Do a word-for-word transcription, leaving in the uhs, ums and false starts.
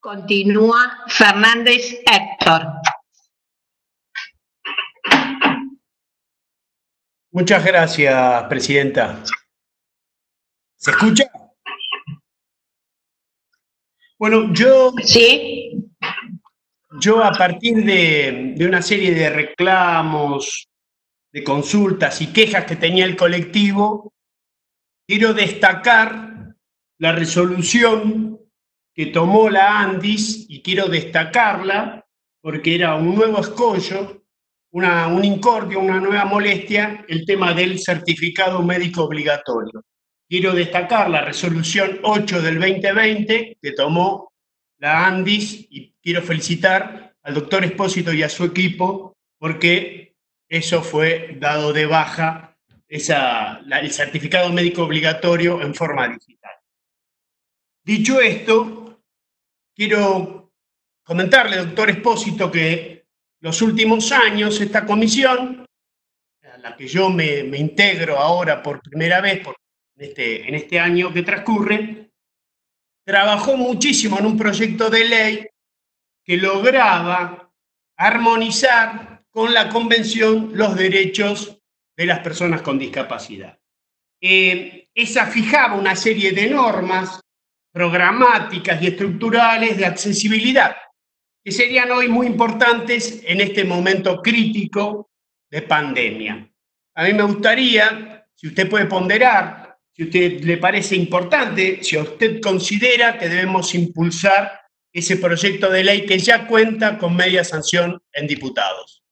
Continúa Fernández Héctor. Muchas gracias, presidenta. ¿Se escucha? Bueno, yo, ¿Sí? yo a partir de, de una serie de reclamos, de consultas y quejas que tenía el colectivo, quiero destacar la resolución que tomó la ANDIS y quiero destacarla porque era un nuevo escollo, una, un incordio, una nueva molestia, el tema del certificado médico obligatorio. Quiero destacar la resolución ocho del veinte veinte que tomó la ANDIS y quiero felicitar al doctor Espósito y a su equipo porque eso fue dado de baja, esa, la, el certificado médico obligatorio en forma digital. Dicho esto, quiero comentarle, doctor Espósito, que los últimos años esta comisión, a la que yo me, me integro ahora por primera vez por, en, este, en este año que transcurre, trabajó muchísimo en un proyecto de ley que lograba armonizar con la Convención los derechos de las personas con discapacidad. Eh, esa fijaba una serie de normas programáticas y estructurales de accesibilidad, que serían hoy muy importantes en este momento crítico de pandemia. A mí me gustaría, si usted puede ponderar, si a usted le parece importante, si usted considera que debemos impulsar ese proyecto de ley que ya cuenta con media sanción en diputados.